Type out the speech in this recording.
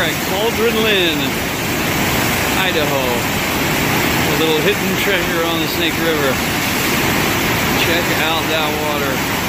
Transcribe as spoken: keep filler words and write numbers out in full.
at Cauldron Linn, Idaho. A little hidden treasure on the Snake River. Check out that water.